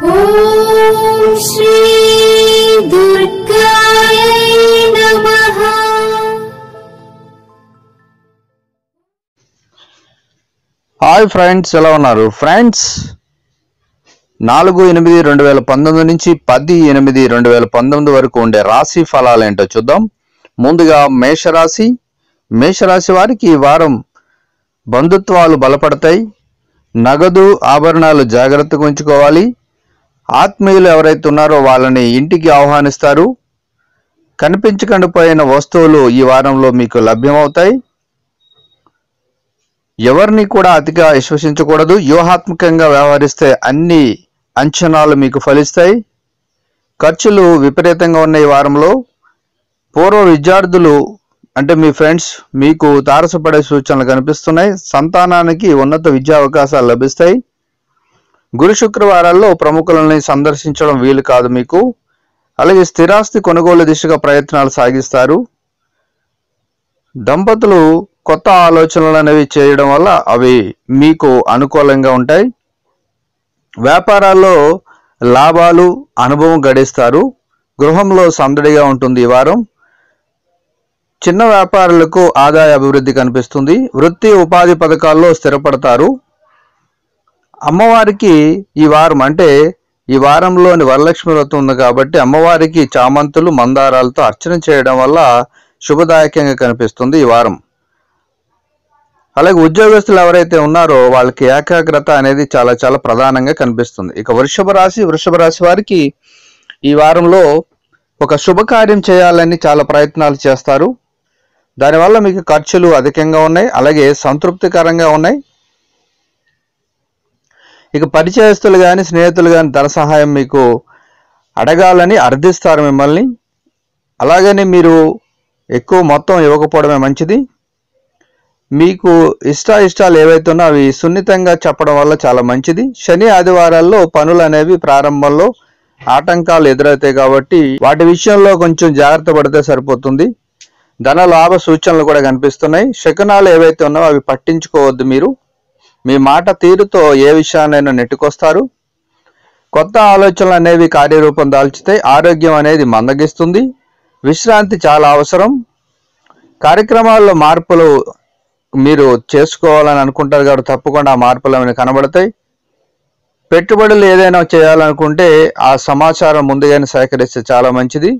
ఓం శ్రీ దుర్గాయ నమః. Hi friends, ఎలా ఉన్నారు ఫ్రెండ్స్? 4/8/2019 నుంచి 10/8/2019 వరకు ఉండే రాశి ఫలాలు ఏంటో చూద్దాం. ముందుగా మేషరాశి. మేషరాశి వారికి ఈ వారం బంధుత్వాలు బలపడతాయి. నగదు ఆభరణాలు జాగ్రత్తగా ఉంచుకోవాలి. ఆత్మీయులు ఎవరైతే ఉన్నారో వాళ్ళని ఇంటికి ఆహ్వానిస్తారు. కనిపించకుండా పోయిన వస్తువులు ఈ వారంలో మీకు లభ్యమవుతాయి. ఎవరిని కూడా అతిగా విశ్వసించకూడదు. వ్యూహాత్మకంగా వ్యవహరిస్తే అన్ని అంచనాలు మీకు ఫలిస్తాయి. ఖర్చులు విపరీతంగా ఉన్న ఈ వారంలో పూర్వ విద్యార్థులు అంటే మీ ఫ్రెండ్స్ మీకు తారసపడే సూచనలు కనిపిస్తున్నాయి. సంతానానికి ఉన్నత విద్యా అవకాశాలు లభిస్తాయి. గురు శుక్రవారాల్లో ప్రముఖులని సందర్శించడం వీలు కాదు మీకు. అలాగే స్థిరాస్తి కొనుగోలు దిశగా ప్రయత్నాలు సాగిస్తారు. దంపతులు కొత్త ఆలోచనలు అనేవి చేయడం వల్ల అవి మీకు అనుకూలంగా ఉంటాయి. వ్యాపారాల్లో లాభాలు అనుభవం గడిస్తారు. గృహంలో సందడిగా ఉంటుంది ఈ వారం. చిన్న వ్యాపారులకు ఆదాయ అభివృద్ధి కనిపిస్తుంది. వృత్తి ఉపాధి పథకాల్లో స్థిరపడతారు. అమ్మవారికి ఈ వారం అంటే ఈ వారంలోని వరలక్ష్మి వ్రతం ఉంది కాబట్టి అమ్మవారికి చామంతులు మందారాలతో అర్చన చేయడం వల్ల శుభదాయకంగా కనిపిస్తుంది ఈ వారం. అలాగే ఉద్యోగస్తులు ఎవరైతే ఉన్నారో వాళ్ళకి ఏకాగ్రత అనేది చాలా చాలా ప్రధానంగా కనిపిస్తుంది. ఇక వృషభ రాశి వారికి ఈ వారంలో ఒక శుభకార్యం చేయాలని చాలా ప్రయత్నాలు చేస్తారు. దానివల్ల మీకు ఖర్చులు అధికంగా ఉన్నాయి, అలాగే సంతృప్తికరంగా ఉన్నాయి. ఇక పరిచయస్తులు కానీ స్నేహితులు కానీ ధన సహాయం మీకు అడగాలని అర్థిస్తారు మిమ్మల్ని. అలాగని మీరు ఎక్కువ మొత్తం ఇవ్వకపోవడమే మంచిది. మీకు ఇష్టాలు ఏవైతే ఉన్నా అవి సున్నితంగా చెప్పడం వల్ల చాలా మంచిది. శని ఆదివారాల్లో పనులు అనేవి ప్రారంభంలో ఆటంకాలు ఎదురవుతాయి కాబట్టి వాటి విషయంలో కొంచెం జాగ్రత్త పడితే సరిపోతుంది. ధన లాభ సూచనలు కూడా కనిపిస్తున్నాయి. శకునాలు ఏవైతే ఉన్నావో అవి పట్టించుకోవద్దు. మీరు మీ మాట తీరుతో ఏ విషయాన్నైనా నెట్టుకొస్తారు. కొత్త ఆలోచనలు అనేవి కార్యరూపం దాల్చుతాయి. ఆరోగ్యం అనేది మందగిస్తుంది. విశ్రాంతి చాలా అవసరం. కార్యక్రమాల్లో మార్పులు మీరు చేసుకోవాలని అనుకుంటారు కాబట్టి తప్పకుండా ఆ మార్పులు అనేవి కనబడతాయి. పెట్టుబడులు ఏదైనా చేయాలనుకుంటే ఆ సమాచారం ముందుగానే సేకరిస్తే చాలా మంచిది.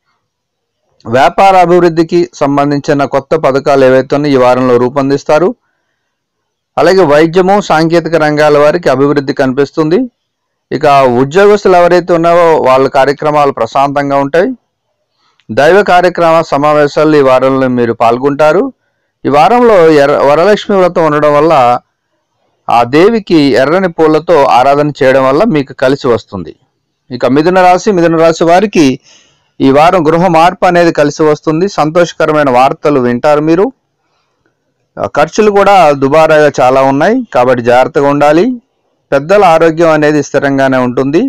వ్యాపార అభివృద్ధికి సంబంధించిన కొత్త పథకాలు ఏవైతే ఉన్నాయో ఈ వారంలో రూపొందిస్తారు. అలాగే వైద్యము సాంకేతిక రంగాల వారికి అభివృద్ధి కనిపిస్తుంది. ఇక ఉద్యోగస్తులు ఎవరైతే ఉన్నారో వాళ్ళ కార్యక్రమాలు ప్రశాంతంగా ఉంటాయి. దైవ కార్యక్రమ సమావేశాల్లో ఈ వారంలో మీరు పాల్గొంటారు. ఈ వారంలో వరలక్ష్మి వ్రతం ఉండడం వల్ల ఆ దేవికి ఎర్రని పూలతో ఆరాధన చేయడం వల్ల మీకు కలిసి వస్తుంది. ఇక మిథున రాశి వారికి ఈ వారం గృహ మార్పు అనేది కలిసి వస్తుంది. సంతోషకరమైన వార్తలు వింటారు మీరు. ఖర్చులు కూడా దుబారాగా చాలా ఉన్నాయి కాబట్టి జాగ్రత్తగా ఉండాలి. పెద్దల ఆరోగ్యం అనేది స్థిరంగానే ఉంటుంది.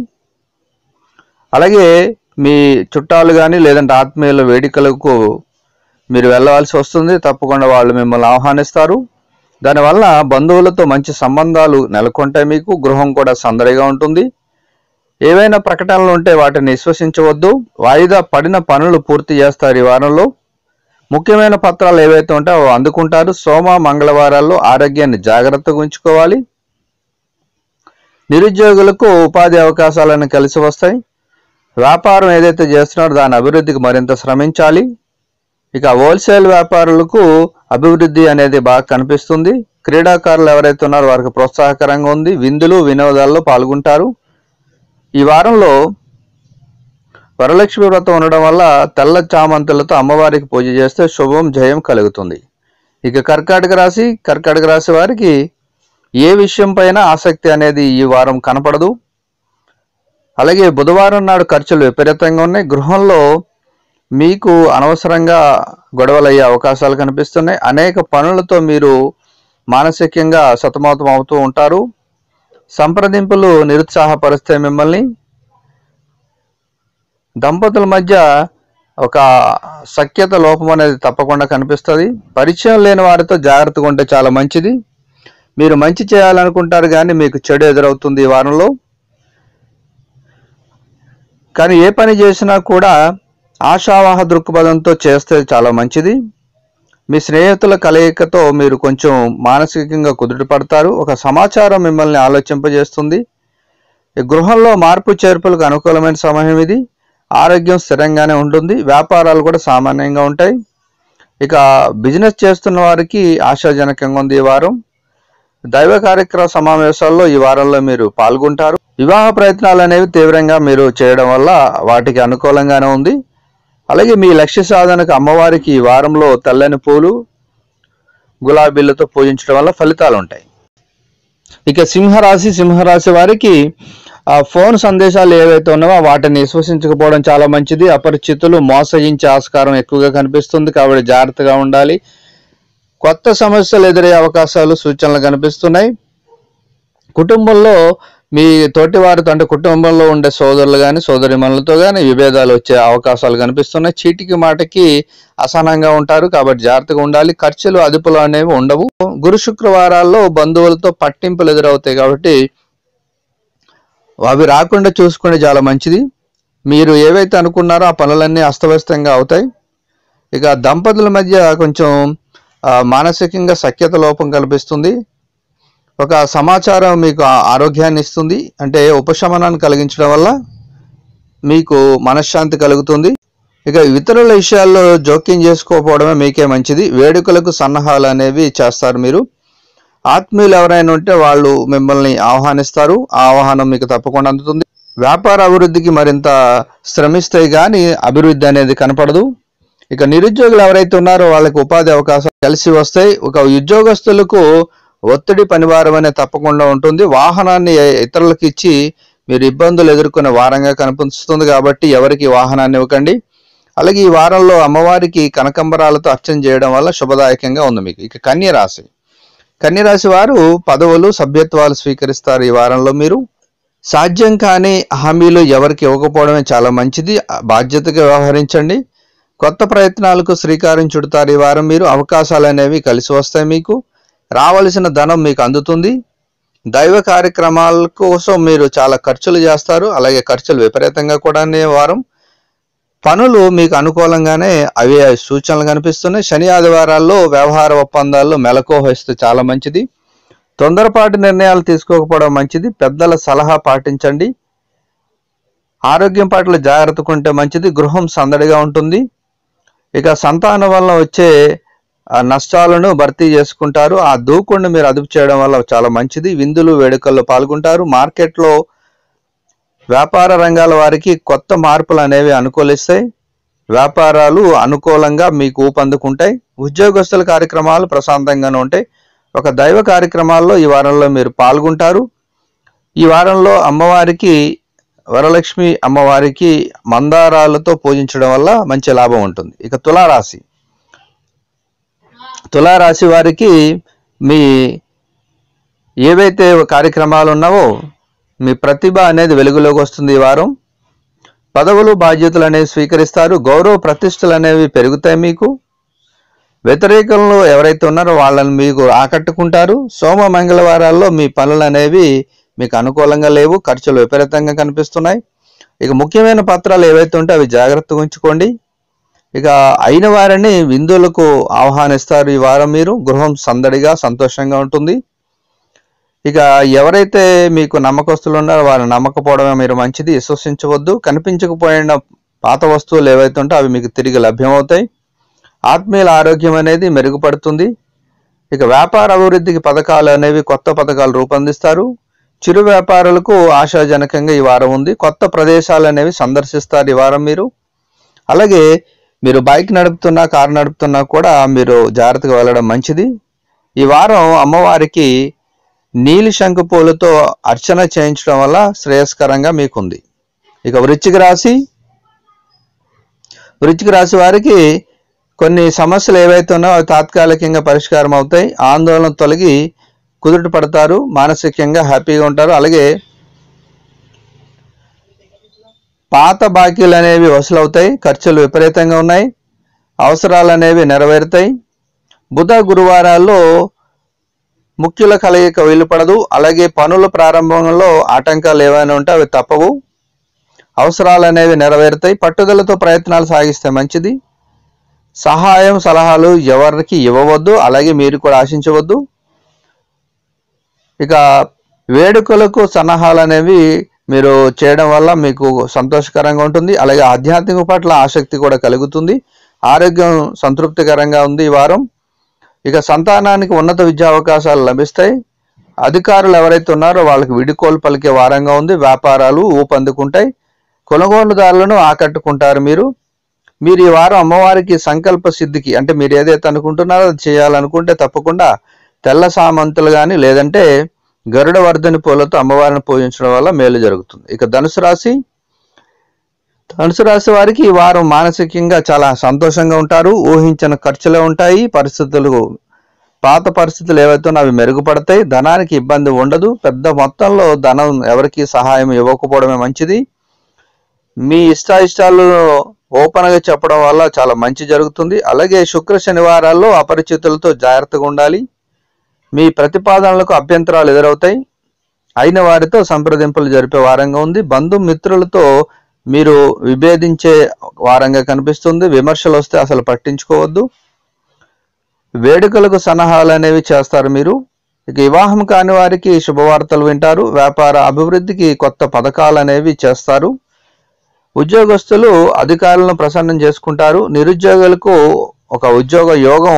అలాగే మీ చుట్టాలు కానీ లేదంటే ఆత్మీయుల వేడుకలకు మీరు వెళ్ళవలసి వస్తుంది. తప్పకుండా వాళ్ళు మిమ్మల్ని ఆహ్వానిస్తారు. దానివల్ల బంధువులతో మంచి సంబంధాలు నెలకొంటాయి. మీకు గృహం కూడా సందడిగా ఉంటుంది. ఏవైనా ప్రకటనలు ఉంటే వాటిని విశ్వసించవద్దు. వాయిదా పడిన పనులు పూర్తి చేస్తారు ఈ వారంలో. ముఖ్యమైన పత్రాలు ఏవైతే ఉంటాయో అందుకుంటారు. సోమ మంగళవారాల్లో ఆరోగ్యాన్ని జాగ్రత్తగా ఉంచుకోవాలి. నిరుద్యోగులకు ఉపాధి అవకాశాలను కలిసి వస్తాయి. వ్యాపారం ఏదైతే చేస్తున్నారో దాని అభివృద్ధికి మరింత శ్రమించాలి. ఇక హోల్సేల్ వ్యాపారులకు అభివృద్ధి అనేది బాగా కనిపిస్తుంది. క్రీడాకారులు ఎవరైతే ఉన్నారో వారికి ప్రోత్సాహకరంగా ఉంది. విందులు వినోదాల్లో పాల్గొంటారు. ఈ వారంలో వరలక్ష్మి వ్రతం ఉండడం వల్ల తెల్ల చామంతులతో అమ్మవారికి పూజ చేస్తే శుభం జయం కలుగుతుంది. ఇక కర్కాటక రాశి వారికి ఏ విషయం పైన ఆసక్తి అనేది ఈ వారం కనపడదు. అలాగే బుధవారం నాడు ఖర్చులు విపరీతంగా ఉన్నాయి. గృహంలో మీకు అనవసరంగా గొడవలు అయ్యే అవకాశాలు కనిపిస్తున్నాయి. అనేక పనులతో మీరు మానసికంగా సతమతం అవుతూ ఉంటారు. సంప్రదింపులు నిరుత్సాహపరుస్తాయి మిమ్మల్ని. దంపతుల మధ్య ఒక సఖ్యత లోపం అనేది తప్పకుండా కనిపిస్తుంది. పరిచయం లేని వారితో జాగ్రత్తగా ఉంటే చాలా మంచిది. మీరు మంచి చేయాలనుకుంటారు కానీ మీకు చెడు ఎదురవుతుంది ఈ వారంలో. కానీ ఏ పని చేసినా కూడా ఆశావాహ దృక్పథంతో చేస్తే చాలా మంచిది. మీ స్నేహితుల కలయికతో మీరు కొంచెం మానసికంగా కుదుట పడతారు. ఒక సమాచారం మిమ్మల్ని ఆలోచింపజేస్తుంది. ఈ గృహంలో మార్పు చేర్పులకు అనుకూలమైన సమయం ఇది. ఆరోగ్యం స్థిరంగానే ఉంటుంది. వ్యాపారాలు కూడా సామాన్యంగా ఉంటాయి. ఇక బిజినెస్ చేస్తున్న వారికి ఆశాజనకంగా ఉంది ఈ వారం. దైవ కార్యక్రమ సమావేశాల్లో ఈ వారంలో మీరు పాల్గొంటారు. వివాహ ప్రయత్నాలు అనేవి తీవ్రంగా మీరు చేయడం వల్ల వాటికి అనుకూలంగానే ఉంది. అలాగే మీ లక్ష్య సాధనకు అమ్మవారికి ఈ వారంలో తెల్లని పూలు గులాబీలతో పూజించడం వల్ల ఫలితాలు ఉంటాయి. ఇక సింహరాశి వారికి ఫోన్ సందేశాలు ఏవైతే ఉన్నావో వాటిని విశ్వసించకపోవడం చాలా మంచిది. అపరిచితులు మోసగించే ఆస్కారం ఎక్కువగా కనిపిస్తుంది కాబట్టి జాగ్రత్తగా ఉండాలి. కొత్త సమస్యలు ఎదురయ్యే అవకాశాలు సూచనలు కనిపిస్తున్నాయి. కుటుంబంలో మీ తోటి వారితో అంటే కుటుంబంలో ఉండే సోదరులు కానీ సోదరిమణులతో కానీ విభేదాలు వచ్చే అవకాశాలు కనిపిస్తున్నాయి. చీటికి మాటకి అసహనంగా ఉంటారు కాబట్టి జాగ్రత్తగా ఉండాలి. ఖర్చులు అదుపులు అనేవి ఉండవు. గురు శుక్రవారాల్లో బంధువులతో పట్టింపులు ఎదురవుతాయి కాబట్టి అవి రాకుండా చూసుకుంటే చాలా మంచిది. మీరు ఏవైతే అనుకున్నారో ఆ పనులన్నీ అస్తవ్యస్తంగా అవుతాయి. ఇక దంపతుల మధ్య కొంచెం మానసికంగా సఖ్యత లోపం కల్పిస్తుంది. ఒక సమాచారం మీకు ఆరోగ్యాన్ని ఇస్తుంది. అంటే ఉపశమనాన్ని కలిగించడం వల్ల మీకు మనశ్శాంతి కలుగుతుంది. ఇక ఇతరుల విషయాల్లో జోక్యం చేసుకోకపోవడమే మీకే మంచిది. వేడుకలకు సన్నాహాలు అనేవి చేస్తారు మీరు. ఆత్మీయులు ఎవరైనా ఉంటే వాళ్ళు మిమ్మల్ని ఆహ్వానిస్తారు. ఆ ఆహ్వానం మీకు తప్పకుండా అందుతుంది. వ్యాపార అభివృద్ధికి మరింత శ్రమిస్తాయి కానీ అభివృద్ధి అనేది కనపడదు. ఇక నిరుద్యోగులు ఎవరైతే ఉన్నారో వాళ్ళకి ఉపాధి అవకాశాలు కలిసి వస్తాయి. ఒక ఉద్యోగస్తులకు ఒత్తిడి పనివారం అనేది తప్పకుండా ఉంటుంది. వాహనాన్ని ఇతరులకు ఇచ్చి మీరు ఇబ్బందులు ఎదుర్కొనే వారంగా కనిపిస్తుంది కాబట్టి ఎవరికి వాహనాన్ని ఇవ్వకండి. అలాగే ఈ వారంలో అమ్మవారికి కనకంబరాలతో అర్చన చేయడం వల్ల శుభదాయకంగా ఉంది మీకు. ఇక కన్యరాశి వారు పదవులు సభ్యత్వాలు స్వీకరిస్తారు ఈ వారంలో. మీరు సాధ్యం కాని హామీలు ఎవరికి ఇవ్వకపోవడమే చాలా మంచిది. బాధ్యతగా వ్యవహరించండి. కొత్త ప్రయత్నాలకు శ్రీకారం చుడతారు ఈ వారం మీరు. అవకాశాలు అనేవి కలిసి వస్తాయి. మీకు రావలసిన ధనం మీకు అందుతుంది. దైవ కార్యక్రమాల కోసం మీరు చాలా ఖర్చులు చేస్తారు. అలాగే ఖర్చులు విపరీతంగా కూడా వారం. పనులు మీకు అనుకూలంగానే అవే సూచనలు కనిపిస్తున్నాయి. శని ఆదివారాల్లో వ్యవహార ఒప్పందాల్లో మెలకువ వహిస్తే చాలా మంచిది. తొందరపాటు నిర్ణయాలు తీసుకోకపోవడం మంచిది. పెద్దల సలహా పాటించండి. ఆరోగ్యం పట్ల జాగ్రత్తగా ఉంటే మంచిది. గృహం సందడిగా ఉంటుంది. ఇక సంతానం వల్ల వచ్చే నష్టాలను భర్తీ చేసుకుంటారు. ఆ దూకుడుని మీరు అదుపు చేయడం వల్ల చాలా మంచిది. విందులు వేడుకల్లో పాల్గొంటారు. మార్కెట్లో వ్యాపార రంగాల వారికి కొత్త మార్పులు అనేవి అనుకూలిస్తాయి. వ్యాపారాలు అనుకూలంగా మీకు ఊపందుకుంటాయి. ఉద్యోగస్తుల కార్యక్రమాలు ప్రశాంతంగానే ఉంటాయి. ఒక దైవ కార్యక్రమాల్లో ఈ వారంలో మీరు పాల్గొంటారు. ఈ వారంలో అమ్మవారికి వరలక్ష్మి అమ్మవారికి మందారాలతో పూజించడం వల్ల మంచి లాభం ఉంటుంది. ఇక తులారాశి వారికి మీ ఏవైతే కార్యక్రమాలు ఉన్నావో మీ ప్రతిభ అనేది వెలుగులోకి వస్తుంది ఈ వారం. పదవులు బాధ్యతలు అనేవి స్వీకరిస్తారు. గౌరవ ప్రతిష్టలు అనేవి పెరుగుతాయి. మీకు వ్యతిరేకంలో ఎవరైతే ఉన్నారో వాళ్ళని మీకు ఆకట్టుకుంటారు. సోమ మంగళవారాల్లో మీ పనులు అనేవి మీకు అనుకూలంగా లేవు. ఖర్చులు విపరీతంగా కనిపిస్తున్నాయి. ఇక ముఖ్యమైన పత్రాలు ఏవైతే ఉంటే అవి జాగ్రత్తగా ఉంచుకోండి. ఇక అయిన వారిని విందులకు ఆహ్వానిస్తారు ఈ వారం మీరు. గృహం సందడిగా సంతోషంగా ఉంటుంది. ఇక ఎవరైతే మీకు నమ్మకస్తులు ఉన్నారో వారు నమ్మకపోవడమే మీరు మంచిది. విశ్వసించవద్దు. కనిపించకపోయిన పాత వస్తువులు ఏవైతే ఉంటే అవి మీకు తిరిగి లభ్యమవుతాయి. ఆత్మీయుల ఆరోగ్యం అనేది మెరుగుపడుతుంది. ఇక వ్యాపార అభివృద్ధికి పథకాలు అనేవి కొత్త పథకాలు రూపొందిస్తారు. చిరు వ్యాపారులకు ఆశాజనకంగా ఈ వారం ఉంది. కొత్త ప్రదేశాలు అనేవి సందర్శిస్తారు ఈ వారం మీరు. అలాగే మీరు బైక్ నడుపుతున్నా కారు నడుపుతున్నా కూడా మీరు జాగ్రత్తగా వెళ్ళడం మంచిది. ఈ వారం అమ్మవారికి నీలి శంకు పూలతో అర్చన చేయించడం వల్ల శ్రేయస్కరంగా మీకుంది. ఇక వృశ్చిక రాశి వారికి కొన్ని సమస్యలు ఏవైతే ఉన్నాయో అవి తాత్కాలికంగా పరిష్కారం అవుతాయి. ఆందోళన తొలగి కుదుట పడతారు. మానసికంగా హ్యాపీగా ఉంటారు. అలాగే పాత బాకీలు అనేవి వసూలవుతాయి. ఖర్చులు విపరీతంగా ఉన్నాయి. అవసరాలు అనేవి నెరవేరుతాయి. బుధ గురువారాల్లో ముఖ్యుల కలయిక వీలుపడదు. అలాగే పనుల ప్రారంభంలో ఆటంకాలు ఏవైనా ఉంటే అవి తప్పవు. అవసరాలు అనేవి నెరవేరుతాయి. పట్టుదలతో ప్రయత్నాలు సాగిస్తే మంచిది. సహాయం సలహాలు ఎవరికి ఇవ్వవద్దు, అలాగే మీరు కూడా ఆశించవద్దు. ఇక వేడుకలకు సన్నాహాలు అనేవి మీరు చేయడం వల్ల మీకు సంతోషకరంగా ఉంటుంది. అలాగే ఆధ్యాత్మిక పట్ల ఆసక్తి కూడా కలుగుతుంది. ఆరోగ్యం సంతృప్తికరంగా ఉంది ఈ వారం. ఇక సంతానానికి ఉన్నత విద్యా అవకాశాలు లభిస్తాయి. అధికారులు ఎవరైతే ఉన్నారో వాళ్ళకి విడుకోలు పలికే వారంగా ఉంది. వ్యాపారాలు ఊపందుకుంటాయి. కొనుగోలుదారులను ఆకట్టుకుంటారు. మీరు ఈ వారం అమ్మవారికి సంకల్ప సిద్ధికి, అంటే మీరు ఏదైతే అనుకుంటున్నారో అది చేయాలనుకుంటే తప్పకుండా తెల్ల సామంతులు కానీ లేదంటే గరుడ వర్ధని పూలతో అమ్మవారిని పూజించడం వల్ల మేలు జరుగుతుంది. ఇక ధనుసు రాశి వారికి ఈ వారం మానసికంగా చాలా సంతోషంగా ఉంటారు. ఊహించిన ఖర్చులే ఉంటాయి. పాత పరిస్థితులు ఏవైతే అవి మెరుగుపడతాయి. ధనానికి ఇబ్బంది ఉండదు. పెద్ద మొత్తంలో ధనం ఎవరికి సహాయం ఇవ్వకపోవడమే మంచిది. మీ ఇష్టాలు ఓపెన్గా చెప్పడం వల్ల చాలా మంచి జరుగుతుంది. అలాగే శుక్ర శనివారాల్లో అపరిచితులతో జాగ్రత్తగా ఉండాలి. మీ ప్రతిపాదనలకు అభ్యంతరాలు ఎదురవుతాయి. అయిన వారితో సంప్రదింపులు జరిపే వారంగా ఉంది. బంధుమిత్రులతో మీరు విభేదించే వారంగా కనిపిస్తుంది. విమర్శలు వస్తే అసలు పట్టించుకోవద్దు. వేడుకలకు సన్నాహాలు అనేవి చేస్తారు మీరు. ఇక వివాహం కాని వారికి శుభవార్తలు వింటారు. వ్యాపార అభివృద్ధికి కొత్త పథకాలు అనేవి చేస్తారు. ఉద్యోగస్తులు అధికారులను ప్రసన్నం చేసుకుంటారు. నిరుద్యోగులకు ఒక ఉద్యోగ యోగం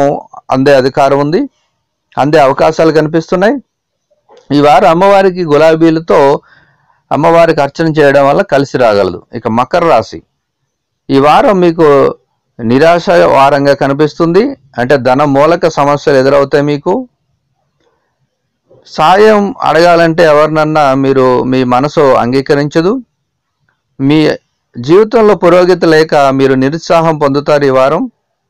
అందే అవకాశాలు కనిపిస్తున్నాయి. ఈ వారం అమ్మవారికి గులాబీలతో అమ్మవారికి అర్చన చేయడం వల్ల కలిసి రాగలదు. ఇక మకర రాశి ఈ వారం మీకు నిరాశ వారంగా కనిపిస్తుంది. అంటే ధన మూలక సమస్యలు ఎదురవుతాయి. మీకు సాయం అడగాలంటే ఎవరినన్నా మీ మనసు అంగీకరించదు. మీ జీవితంలో పురోగతి లేక మీరు నిరుత్సాహం పొందుతారు ఈ వారం.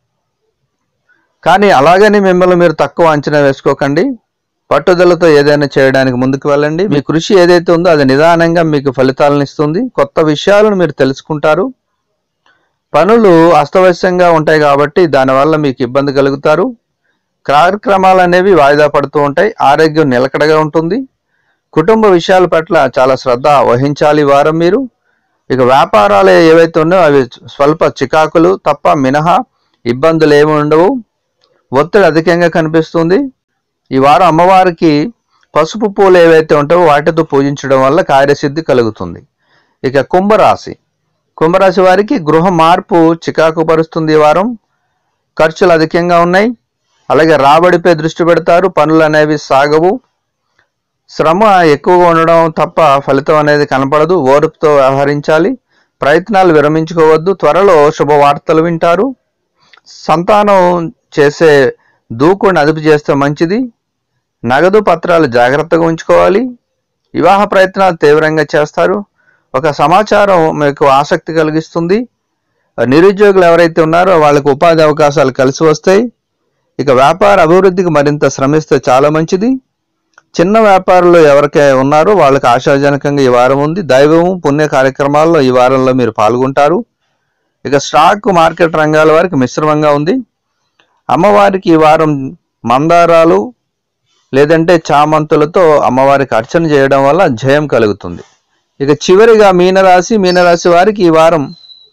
కానీ అలాగని మిమ్మల్ని మీరు తక్కువ అంచనా వేసుకోకండి. పట్టుదలతో ఏదైనా చేయడానికి ముందుకు వెళ్ళండి. మీ కృషి ఏదైతే ఉందో అది నిదానంగా మీకు ఫలితాలను ఇస్తుంది. కొత్త విషయాలను మీరు తెలుసుకుంటారు. పనులు అస్తవ్యస్తంగా ఉంటాయి కాబట్టి దానివల్ల మీకు ఇబ్బంది కలుగుతారు. కార్యక్రమాలు అనేవి వాయిదా పడుతూ ఉంటాయి. ఆరోగ్యం నిలకడగా ఉంటుంది. కుటుంబ విషయాల పట్ల చాలా శ్రద్ధ వహించాలి ఈ వారం మీరు. ఇక వ్యాపారాలు ఏవైతే ఉన్నాయో అవి స్వల్ప చికాకులు తప్ప మినహా ఇబ్బందులు ఏమి ఉండవు. ఒత్తిడి అధికంగా కనిపిస్తుంది. ఈ వారం అమ్మవారికి పసుపు పూలు ఏవైతే ఉంటాయో వాటితో పూజించడం వల్ల కార్యసిద్ధి కలుగుతుంది. ఇక కుంభరాశి వారికి గృహ మార్పు చికాకు పరుస్తుంది. ఈ వారం ఖర్చులు అధికంగా ఉన్నాయి. అలాగే రాబడిపై దృష్టి పెడతారు. పనులు అనేవి సాగవు. శ్రమ ఎక్కువగా ఉండడం తప్ప ఫలితం అనేది కనపడదు. ఓర్పుతో వ్యవహరించాలి. ప్రయత్నాలు విరమించుకోవద్దు. త్వరలో శుభవార్తలు వింటారు. సంతానం చేసే దూకుని అదుపు చేస్తే మంచిది. నగదు పత్రాలు జాగ్రత్తగా ఉంచుకోవాలి. వివాహ ప్రయత్నాలు తీవ్రంగా చేస్తారు. ఒక సమాచారం మీకు ఆసక్తి కలిగిస్తుంది. నిరుద్యోగులు ఎవరైతే ఉన్నారో వాళ్ళకు ఉపాధి అవకాశాలు కలిసి వస్తాయి. ఇక వ్యాపార అభివృద్ధికి మరింత శ్రమిస్తే చాలా మంచిది. చిన్న వ్యాపారులు ఎవరికై ఉన్నారో వాళ్ళకి ఆశాజనకంగా ఈ వారం ఉంది. దైవము పుణ్య కార్యక్రమాల్లో ఈ వారంలో మీరు పాల్గొంటారు. ఇక స్టాక్ మార్కెట్ రంగాల వారికి మిశ్రమంగా ఉంది. అమ్మవారికి ఈ వారం మందారాలు లేదంటే చామంతులతో అమ్మవారికి అర్చన చేయడం వల్ల జయం కలుగుతుంది. ఇక చివరిగా మీనరాశి వారికి ఈ వారం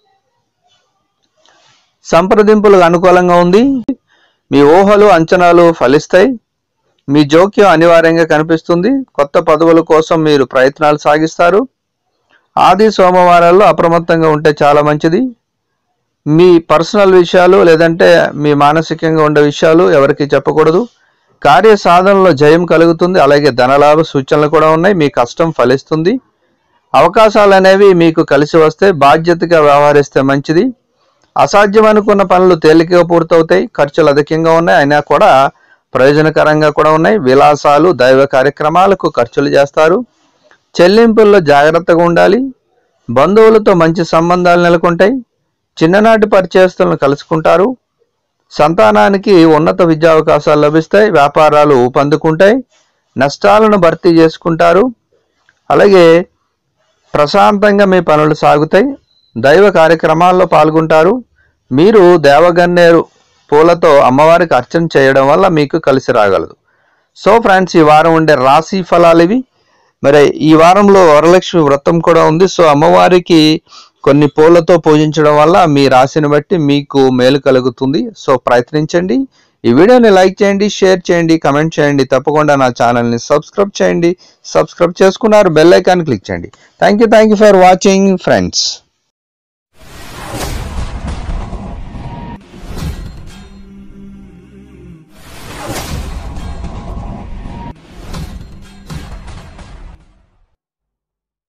సంప్రదింపులకు అనుకూలంగా ఉంది. మీ ఊహలు అంచనాలు ఫలిస్తాయి. మీ జోక్యం అనివార్యంగా కనిపిస్తుంది. కొత్త పదవుల కోసం మీరు ప్రయత్నాలు సాగిస్తారు. ఆది సోమవారాల్లో అప్రమత్తంగా ఉంటే చాలా మంచిది. మీ పర్సనల్ విషయాలు లేదంటే మీ మానసికంగా ఉండే విషయాలు ఎవరికి చెప్పకూడదు. కార్య సాధనలో జయం కలుగుతుంది. అలాగే ధనలాభ సూచనలు కూడా ఉన్నాయి. మీ కష్టం ఫలిస్తుంది. అవకాశాలు అనేవి మీకు కలిసి వస్తే బాధ్యతగా వ్యవహరిస్తే మంచిది. అసాధ్యం అనుకున్న పనులు తేలికగా పూర్తవుతాయి. ఖర్చులు అధికంగా ఉన్నాయి, అయినా కూడా ప్రయోజనకరంగా కూడా ఉన్నాయి. విలాసాలు దైవ కార్యక్రమాలకు ఖర్చులు చేస్తారు. చెల్లింపుల్లో జాగ్రత్తగా ఉండాలి. బంధువులతో మంచి సంబంధాలు నెలకొంటాయి. చిన్ననాటి పరిచయస్తులను కలుసుకుంటారు. సంతానానికి ఉన్నత విద్యా అవకాశాలు లభిస్తాయి. వ్యాపారాలు ఊపందుకుంటాయి. నష్టాలను భర్తీ చేసుకుంటారు. అలాగే ప్రశాంతంగా మీ పనులు సాగుతాయి. దైవ కార్యక్రమాల్లో పాల్గొంటారు. మీరు దేవగన్నేరు పూలతో అమ్మవారికి అర్చన చేయడం వల్ల మీకు కలిసి రాగలదు. సో ఫ్రెండ్స్, ఈ వారం ఉండే రాశి ఫలాలు ఇవి. మరి ఈ వారంలో వరలక్ష్మి వ్రతం కూడా ఉంది. సో అమ్మవారికి కొన్ని పూలతో పూజించడం వల్ల మీ రాశిని బట్టి మీకు మేలు కలుగుతుంది. సో ప్రయత్నించండి. ఈ వీడియోని లైక్ చేయండి, షేర్ చేయండి, కమెంట్ చేయండి. తప్పకుండా నా ఛానల్ని సబ్స్క్రైబ్ చేయండి. సబ్స్క్రైబ్ చేసుకున్నారు, బెల్ ఐకాన్ క్లిక్ చేయండి. Thank you for watching friends.